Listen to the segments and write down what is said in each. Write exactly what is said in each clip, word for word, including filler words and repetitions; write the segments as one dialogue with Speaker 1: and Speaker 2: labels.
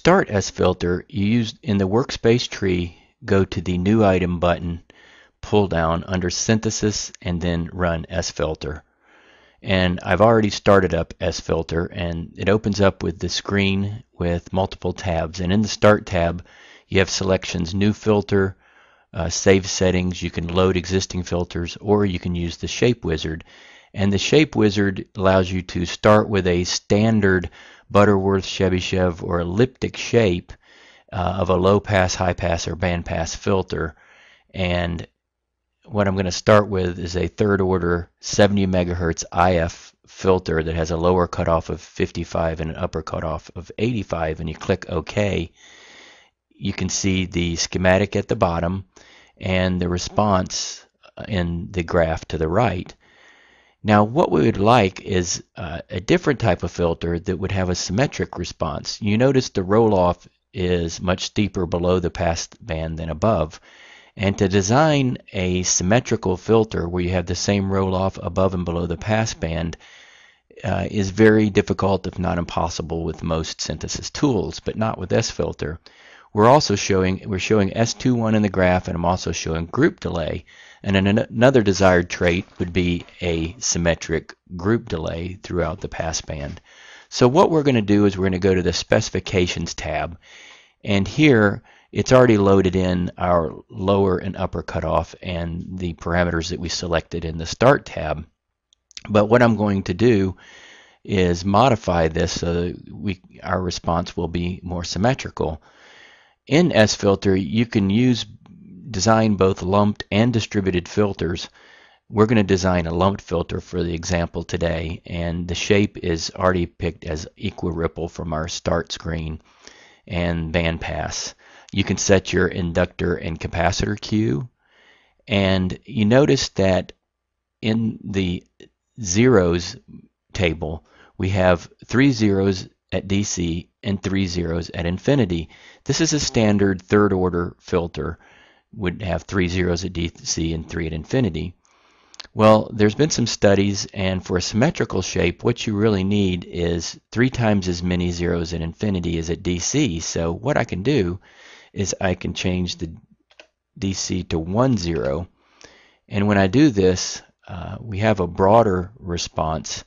Speaker 1: start SFilter, you use in the workspace tree, go to the New Item button, pull down under Synthesis, and then run SFilter. And I've already started up SFilter, and it opens up with the screen with multiple tabs. And in the Start tab, you have selections: New Filter, uh, Save Settings. You can load existing filters, or you can use the Shape Wizard. And the Shape Wizard allows you to start with a standard Butterworth, Cheby, or elliptic shape uh, of a low pass, high pass, or band pass filter. And what I'm going to start with is a third order seventy megahertz I F filter that has a lower cutoff of fifty-five and an upper cutoff of eighty-five, and you click OK. You can see the schematic at the bottom and the response in the graph to the right. Now what we would like is uh, a different type of filter that would have a symmetric response. You notice the roll-off is much steeper below the pass band than above. And to design a symmetrical filter where you have the same roll-off above and below the pass band uh, is very difficult, if not impossible, with most synthesis tools, but not with SFilter. We're also showing we're showing S twenty-one in the graph, and I'm also showing group delay. And an, another desired trait would be a symmetric group delay throughout the pass band. So what we're going to do is we're going to go to the Specifications tab, and here it's already loaded in our lower and upper cutoff and the parameters that we selected in the Start tab. But what I'm going to do is modify this so that we, our response will be more symmetrical. In SFilter, you can use design both lumped and distributed filters. We're going to design a lumped filter for the example today, and the shape is already picked as equiripple from our Start screen, and bandpass. You can set your inductor and capacitor Q, and you notice that in the zeros table we have three zeros at D C and three zeros at infinity. This is a standard third order filter, would have three zeros at D C and three at infinity. Well, there's been some studies, and for a symmetrical shape what you really need is three times as many zeros at infinity as at D C. So what I can do is I can change the D C to one zero, and when I do this uh, we have a broader response.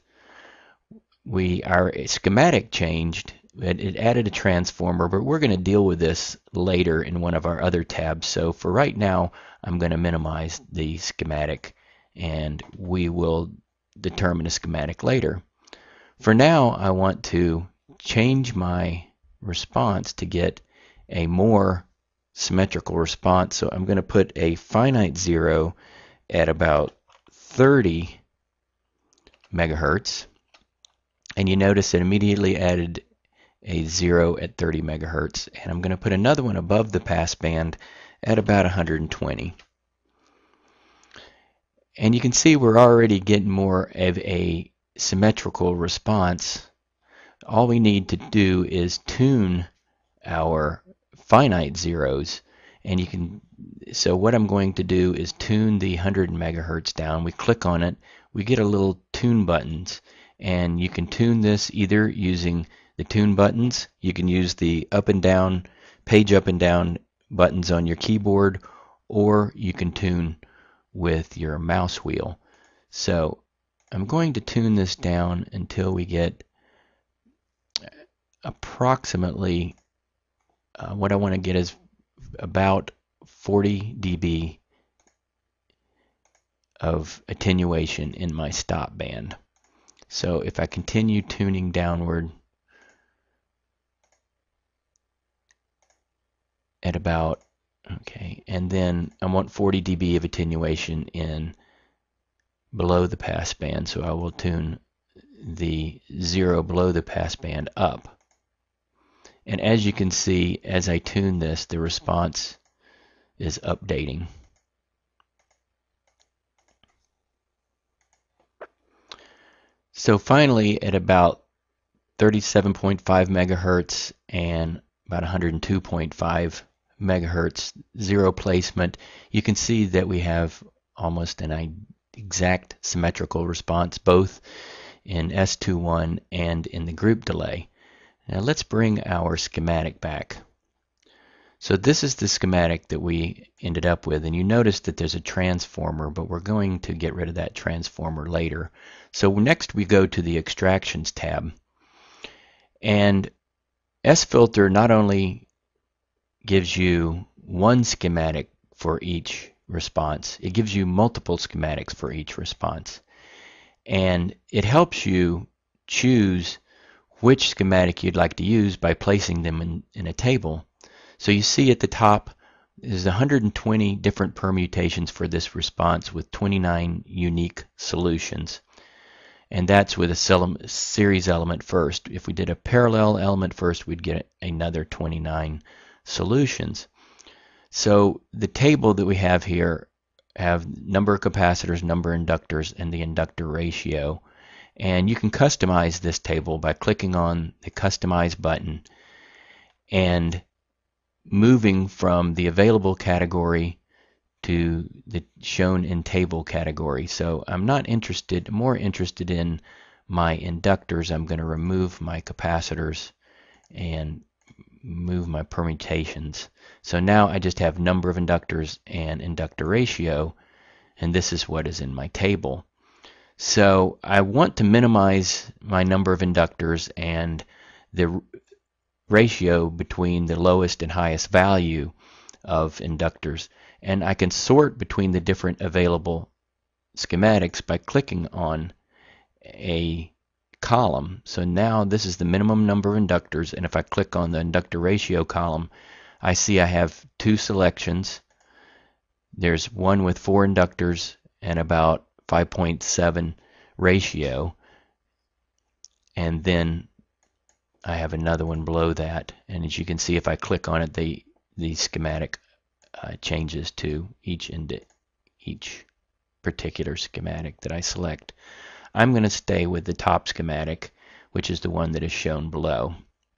Speaker 1: We our schematic changed. It, it added a transformer, but we're going to deal with this later in one of our other tabs. So for right now I'm going to minimize the schematic, and we will determine a schematic later. For now I want to change my response to get a more symmetrical response. So I'm going to put a finite zero at about thirty megahertz, and you notice it immediately added a zero at thirty megahertz, and I'm going to put another one above the pass band at about one hundred twenty. And you can see we're already getting more of a symmetrical response. All we need to do is tune our finite zeros, and you can so what I'm going to do is tune the one hundred megahertz down. We click on it, we get a little tune buttons, and you can tune this either using the tune buttons. You can use the up and down, page up and down buttons on your keyboard, or you can tune with your mouse wheel. So I'm going to tune this down until we get approximately uh, what I want to get is about forty D B of attenuation in my stop band. So if I continue tuning downward at about, okay, and then I want forty D B of attenuation in below the pass band, so I will tune the zero below the pass band up. And as you can see, as I tune this, the response is updating. So finally, at about thirty-seven point five megahertz and about one hundred two point five megahertz zero placement, you can see that we have almost an exact symmetrical response both in S twenty-one and in the group delay. Now let's bring our schematic back. So this is the schematic that we ended up with, and you notice that there's a transformer, but we're going to get rid of that transformer later. So next we go to the Extractions tab, and SFilter not only gives you one schematic for each response, it gives you multiple schematics for each response, and it helps you choose which schematic you'd like to use by placing them in, in a table. So you see at the top is one hundred twenty different permutations for this response with twenty-nine unique solutions. And that's with a series element first. If we did a parallel element first, we'd get another twenty-nine solutions. So the table that we have here have number of capacitors, number of inductors, and the inductor ratio. And you can customize this table by clicking on the Customize button and moving from the available category to the shown in table category. So I'm not interested, more interested in my inductors. I'm going to remove my capacitors and move my permutations. So now I just have number of inductors and inductor ratio, and this is what is in my table. So I want to minimize my number of inductors and the ratio between the lowest and highest value of inductors, and I can sort between the different available schematics by clicking on a column. So now this is the minimum number of inductors, and if I click on the inductor ratio column, I see I have two selections. There's one with four inductors and about five point seven ratio, and then I have another one below that, and as you can see, if I click on it, the the schematic uh, changes to each ind each particular schematic that I select. I'm going to stay with the top schematic, which is the one that is shown below.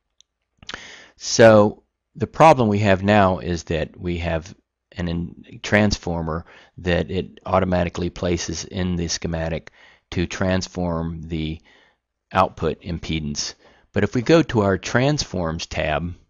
Speaker 1: So the problem we have now is that we have an in transformer that it automatically places in the schematic to transform the output impedance. But if we go to our Transforms tab,